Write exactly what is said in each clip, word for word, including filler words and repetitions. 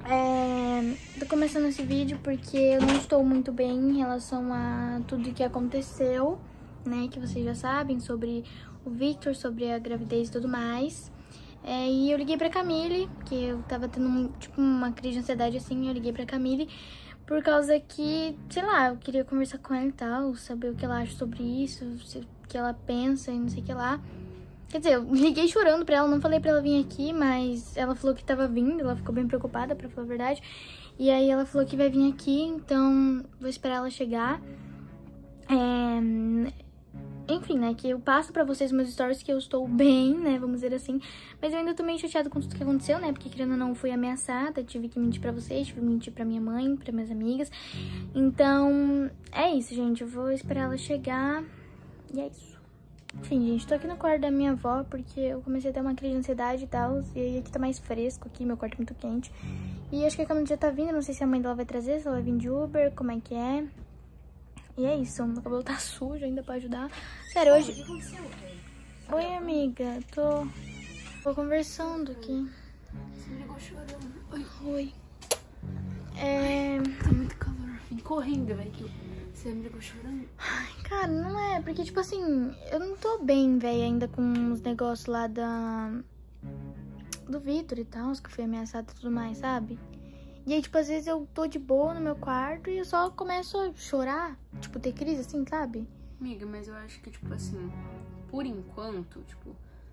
É, tô começando esse vídeo porque eu não estou muito bem em relação a tudo que aconteceu, né? Que vocês já sabem sobre o Victor, sobre a gravidez e tudo mais. É, e eu liguei pra Camille, que eu tava tendo tipo uma crise de ansiedade assim, eu liguei pra Camille por causa que, sei lá, eu queria conversar com ela e tal, saber o que ela acha sobre isso, o que ela pensa e não sei o que lá. Quer dizer, eu liguei chorando pra ela, não falei pra ela vir aqui, mas ela falou que tava vindo, ela ficou bem preocupada, pra falar a verdade. E aí ela falou que vai vir aqui, então vou esperar ela chegar. É... Enfim, né, que eu passo pra vocês meus stories que eu estou bem, né, vamos dizer assim. Mas eu ainda tô meio chateada com tudo que aconteceu, né, porque querendo ou não, fui ameaçada, tive que mentir pra vocês, tive que mentir pra minha mãe, pra minhas amigas. Então, é isso, gente, eu vou esperar ela chegar e é isso. Enfim, gente, tô aqui no quarto da minha avó porque eu comecei a ter uma crise de ansiedade e tal. E aí aqui tá mais fresco, aqui meu quarto é muito quente. E acho que a Camila já tá vindo, não sei se a mãe dela vai trazer, se ela vai vir de Uber, como é que é. E é isso, meu cabelo tá sujo ainda pra ajudar. Sério, hoje... Oi, amiga, tô... Tô conversando aqui. Você me ligou chorando. Oi. Oi. É... Tá muito calor, vim correndo, velho. Você me ligou chorando? Ai, cara, não é, porque, tipo assim, eu não tô bem, velho, ainda com os negócios lá da... do Victor e tal, que eu fui ameaçada e tudo mais, sabe? E aí, tipo, às vezes eu tô de boa no meu quarto e eu só começo a chorar, tipo, ter crise, assim, sabe? Amiga, mas eu acho que, tipo assim, por enquanto, tipo...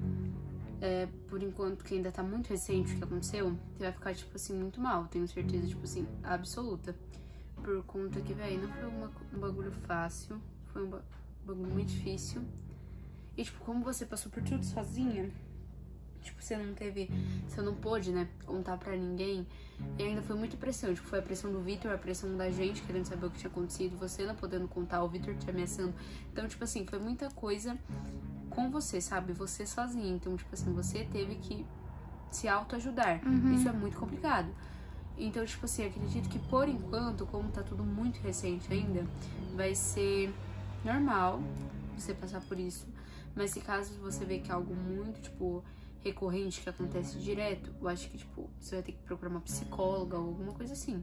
É, por enquanto que ainda tá muito recente o que aconteceu, você vai ficar, tipo assim, muito mal, tenho certeza, tipo assim, absoluta. Por conta que, velho, não foi uma, um bagulho fácil, foi um ba bagulho muito difícil. E, tipo, como você passou por tudo sozinha, tipo, você não teve, você não pôde, né, contar pra ninguém. E ainda foi muita pressão, tipo, foi a pressão do Victor, a pressão da gente querendo saber o que tinha acontecido, você não podendo contar, o Victor te ameaçando. Então, tipo assim, foi muita coisa com você, sabe, você sozinha. Então, tipo assim, você teve que se autoajudar. Uhum. Isso é muito complicado. Então, tipo assim, acredito que por enquanto, como tá tudo muito recente ainda, vai ser normal você passar por isso. Mas se caso você vê que é algo muito, tipo, recorrente, que acontece direto, eu acho que, tipo, você vai ter que procurar uma psicóloga ou alguma coisa assim.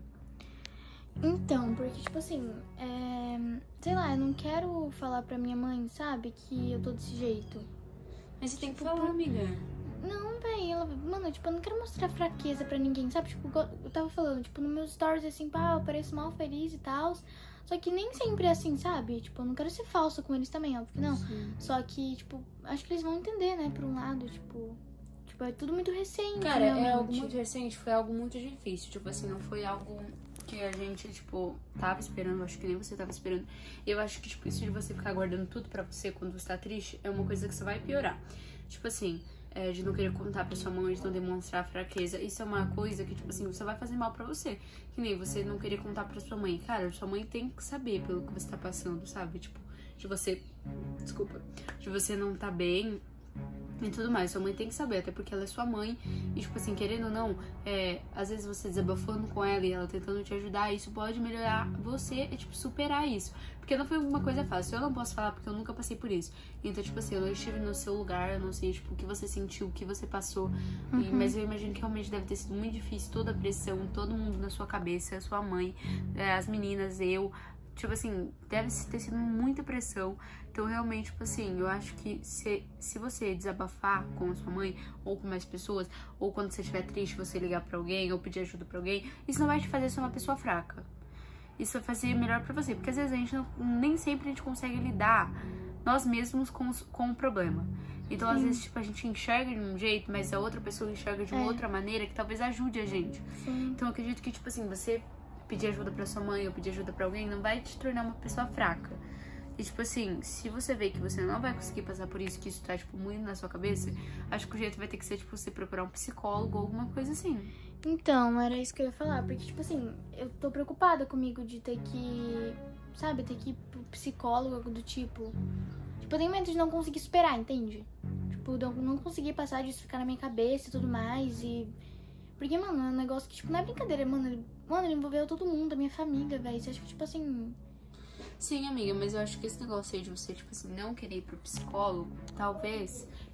Então, porque, tipo assim, é... sei lá, eu não quero falar pra minha mãe, sabe, que eu tô desse jeito. Mas você tem que Tipo, falar, por- amiga. Não, véi, ela... Mano, tipo, eu não quero mostrar fraqueza pra ninguém, sabe? Tipo, igual eu tava falando, tipo, nos meus stories, assim, pá, eu pareço mal feliz e tal. Só que nem sempre é assim, sabe? Tipo, eu não quero ser falsa com eles também, óbvio que não. Sim. Só que, tipo, acho que eles vão entender, né, por um lado, tipo... Tipo, é tudo muito recente, Cara, é realmente. algo muito recente, foi algo muito difícil. Tipo assim, não foi algo que a gente, tipo, tava esperando, acho que nem você tava esperando. Eu acho que, tipo, isso de você ficar guardando tudo pra você quando você tá triste é uma coisa que você vai piorar. Tipo assim, é, de não querer contar pra sua mãe, de não demonstrar fraqueza. Isso é uma coisa que, tipo assim, você vai fazer mal pra você. Que nem você não querer contar pra sua mãe. Cara, sua mãe tem que saber pelo que você tá passando, sabe? Tipo, de você... Desculpa. De você não tá bem... e tudo mais, sua mãe tem que saber, até porque ela é sua mãe. E tipo assim, querendo ou não, é, às vezes você desabafando com ela e ela tentando te ajudar, isso pode melhorar você e tipo, superar isso. Porque não foi uma coisa fácil, eu não posso falar porque eu nunca passei por isso. Então tipo assim, eu não estive no seu lugar, eu não sei tipo, o que você sentiu, o que você passou. Uhum. E, mas eu imagino que realmente deve ter sido muito difícil, toda a pressão, todo mundo na sua cabeça, sua mãe, é, as meninas, eu. Tipo assim, deve ter sido muita pressão. Então, realmente, tipo assim, eu acho que se, se você desabafar com a sua mãe, ou com mais pessoas, ou quando você estiver triste, você ligar pra alguém, ou pedir ajuda pra alguém, isso não vai te fazer ser uma pessoa fraca. Isso vai fazer melhor pra você. Porque às vezes a gente não, nem sempre a gente consegue lidar nós mesmos com, os, com o problema. Então, Sim. às vezes, tipo, a gente enxerga de um jeito, mas a outra pessoa enxerga de uma É. outra maneira que talvez ajude a gente. Sim. Então, eu acredito que, tipo assim, você pedir ajuda pra sua mãe ou pedir ajuda pra alguém não vai te tornar uma pessoa fraca. E, tipo assim, se você vê que você não vai conseguir passar por isso, que isso tá, tipo, muito na sua cabeça, acho que o jeito vai ter que ser, tipo, você procurar um psicólogo ou alguma coisa assim. Então, era isso que eu ia falar, porque, tipo assim, eu tô preocupada comigo de ter que, sabe, ter que ir pro psicólogo do tipo... Tipo, eu tenho medo de não conseguir superar, entende? Tipo, de eu não conseguir passar disso, ficar na minha cabeça e tudo mais, e... Porque, mano, é um negócio que, tipo, não é brincadeira, mano, ele, mano, ele envolveu todo mundo, a minha família, velho, você acha que, tipo assim... Sim, amiga, mas eu acho que esse negócio aí de você, tipo assim, não querer ir pro psicólogo, talvez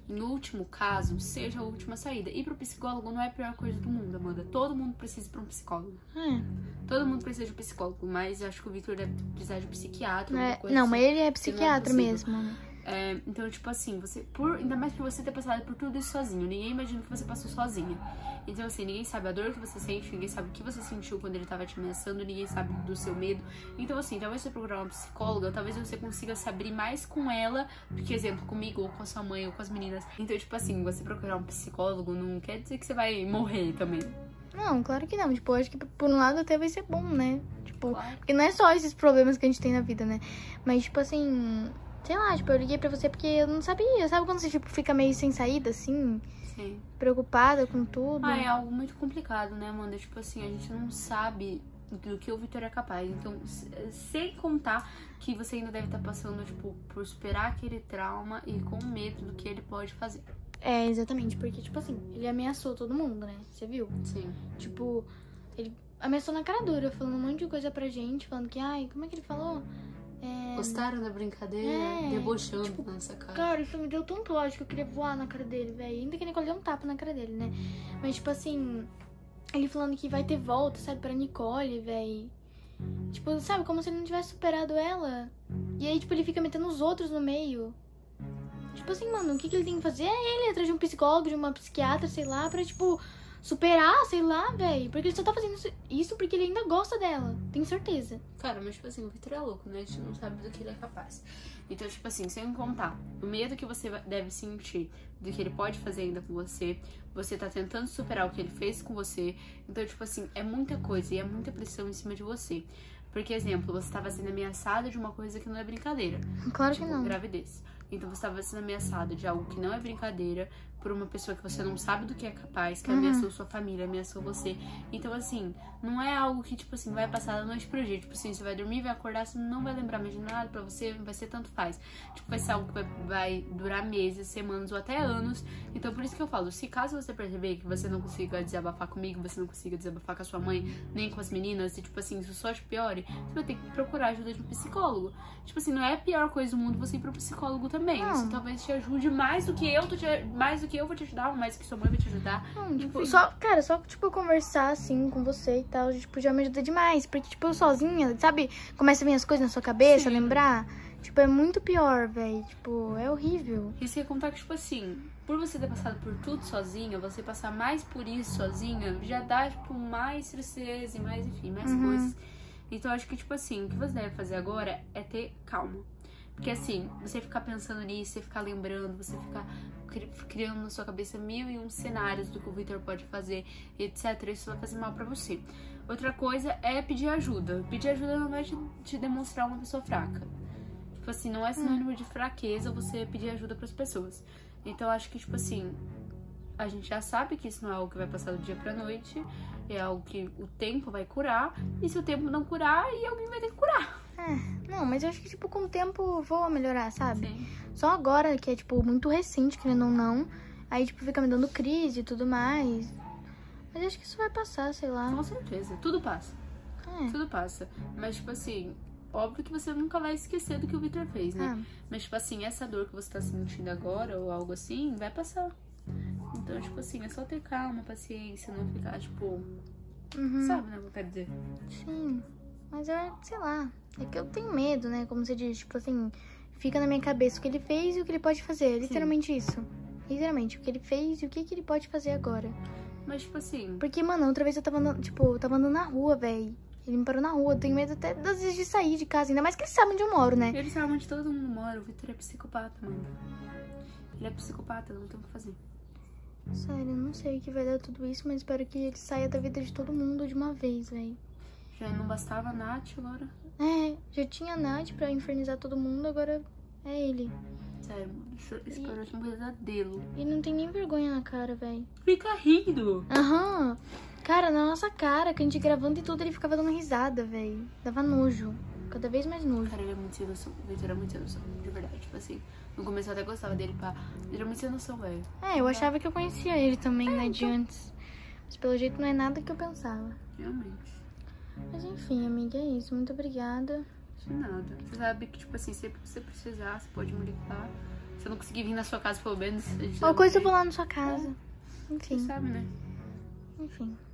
em último caso, seja a última saída. Ir pro psicólogo não é a pior coisa do mundo, Amanda. Todo mundo precisa ir pra um psicólogo. É. Todo mundo precisa de um psicólogo, mas acho que o Victor deve precisar de um psiquiatra. É, coisa não, assim, mas ele é que não psiquiatra possível. mesmo. É, então, tipo assim, você, por, ainda mais por você ter passado por tudo isso sozinho. Ninguém imagina que você passou sozinha. Então, assim, ninguém sabe a dor que você sente, ninguém sabe o que você sentiu quando ele tava te ameaçando, ninguém sabe do seu medo. Então, assim, talvez você procurar uma psicóloga, talvez você consiga se abrir mais com ela do que, exemplo, comigo, ou com a sua mãe, ou com as meninas. Então, tipo assim, você procurar um psicólogo não quer dizer que você vai morrer também. Não, claro que não. Tipo, eu acho que por um lado até vai ser bom, né? Tipo, Claro. porque não é só esses problemas que a gente tem na vida, né? Mas, tipo assim, sei lá, tipo, eu liguei pra você porque eu não sabia. Sabe quando você, tipo, fica meio sem saída, assim? Sim. Preocupada com tudo? Ah, é algo muito complicado, né, Amanda? Tipo assim, a gente não sabe do que o Victor é capaz. Então, sem contar que você ainda deve estar passando, tipo, por superar aquele trauma e com medo do que ele pode fazer. É, exatamente, porque, tipo assim, ele ameaçou todo mundo, né? Você viu? Sim. Tipo, ele ameaçou na cara dura, falando um monte de coisa pra gente, falando que, ai, como é que ele falou? É... Gostaram da brincadeira? É, Debochando tipo, nessa cara. Cara, isso me deu tanto ódio que eu queria voar na cara dele, velho. Ainda que a Nicole deu um tapa na cara dele, né? Mas, tipo assim, ele falando que vai ter volta, sabe, pra Nicole, velho. Tipo, sabe, como se ele não tivesse superado ela. E aí, tipo, ele fica metendo os outros no meio. Tipo assim, mano, o que, que ele tem que fazer? É ele atrás de um psicólogo, de uma psiquiatra, sei lá, pra, tipo, superar, sei lá, velho. Porque ele só tá fazendo isso porque ele ainda gosta dela. Tenho certeza. Cara, mas tipo assim, o Victor é louco, né? A gente não sabe do que ele é capaz. Então, tipo assim, sem contar o medo que você deve sentir do que ele pode fazer ainda com você, você tá tentando superar o que ele fez com você. Então, tipo assim, é muita coisa e é muita pressão em cima de você. Porque, exemplo, você tava sendo ameaçada de uma coisa que não é brincadeira. Claro tipo, que não. Gravidez. Então você estava sendo ameaçada de algo que não é brincadeira por uma pessoa que você não sabe do que é capaz, que Uhum. ameaçou sua família, ameaçou você. Então, assim, não é algo que, tipo assim, vai passar da noite pro dia. Tipo assim, você vai dormir, vai acordar, você não vai lembrar mais de nada pra você, vai ser tanto faz. Tipo, vai ser algo que vai, vai durar meses, semanas ou até anos. Então, por isso que eu falo, se caso você perceber que você não consiga desabafar comigo, você não consiga desabafar com a sua mãe, nem com as meninas, e, tipo assim, isso só te piore, você vai ter que procurar ajuda de um psicólogo. Tipo assim, não é a pior coisa do mundo você ir pro psicólogo também. Não. Isso talvez te ajude mais do que eu, tô te, mais do que eu vou te ajudar, mais do que sua mãe vai te ajudar. Não, tipo, Enfim. só, cara, só, tipo, conversar, assim, com você e tal, tipo, já me ajuda demais. Porque, tipo, eu sozinha, sabe? Começa a vir as coisas na sua cabeça, Sim. lembrar. Tipo, é muito pior, velho. Tipo, é horrível. E sem contar que, tipo assim, por você ter passado por tudo sozinha, você passar mais por isso sozinha, já dá, tipo, mais tristeza e mais, enfim, mais Uhum. coisas. Então, acho que, tipo assim, o que você deve fazer agora é ter calma. Porque, assim, você ficar pensando nisso, você ficar lembrando, você ficar cri- criando na sua cabeça mil e um cenários do que o Victor pode fazer, etcétera. Isso vai fazer mal pra você. Outra coisa é pedir ajuda. Pedir ajuda não vai te, te demonstrar uma pessoa fraca. Tipo assim, não é sinônimo de fraqueza você pedir ajuda pras pessoas. Então, acho que, tipo assim, a gente já sabe que isso não é algo que vai passar do dia pra noite. É algo que o tempo vai curar. E se o tempo não curar, aí alguém vai ter que curar. É, não, mas eu acho que, tipo, com o tempo vou melhorar, sabe? Sim. Só agora, que é, tipo, muito recente, querendo ou não. Aí, tipo, fica me dando crise e tudo mais. Mas acho que isso vai passar, sei lá. Com certeza. Tudo passa. É. Tudo passa. Mas, tipo assim, óbvio que você nunca vai esquecer do que o Victor fez, né? Ah. Mas, tipo assim, essa dor que você tá sentindo agora, ou algo assim, vai passar. Então, tipo assim, é só ter calma, paciência, não ficar, tipo... Uhum. Sabe, né, o que eu quero dizer? Sim, mas é, sei lá, é que eu tenho medo, né, como você diz, tipo assim, fica na minha cabeça o que ele fez e o que ele pode fazer, é literalmente isso, literalmente, o que ele fez e o que, que ele pode fazer agora. Mas, tipo assim... Porque, mano, outra vez eu tava andando, tipo, eu tava andando na rua, velho, ele me parou na rua, eu tenho medo até às vezes de sair de casa, ainda mais que ele sabe onde eu moro, né. Ele sabe onde todo mundo mora, o Victor é psicopata, mano. Ele é psicopata, não tem o que fazer. Sério, eu não sei o que vai dar tudo isso, mas espero que ele saia da vida de todo mundo de uma vez, velho. Já não bastava a Nath agora. É, já tinha a Nath pra infernizar todo mundo, agora é ele. Sério, mano, esse parece um pesadelo. E não tem nem vergonha na cara, velho. Fica rindo. Aham. Cara, na nossa cara, que a gente gravando e tudo, ele ficava dando risada, velho. Dava nojo. Cada vez mais nojo. Cara, ele é muito sem noção. O Victor é muito sem noção, de verdade. Tipo assim, no começo eu até gostava dele, pá. Ele é muito sem noção, velho. É, eu achava que eu conhecia ele também, né, de antes. Mas pelo jeito não é nada que eu pensava. Realmente. Mas enfim, amiga, é isso. Muito obrigada. De nada. Você sabe que, tipo assim, sempre que você precisar, você pode me ligar. Se eu não conseguir vir na sua casa, pelo menos. Qualquer coisa eu vou lá na sua casa. Enfim. Você sabe, né? Enfim.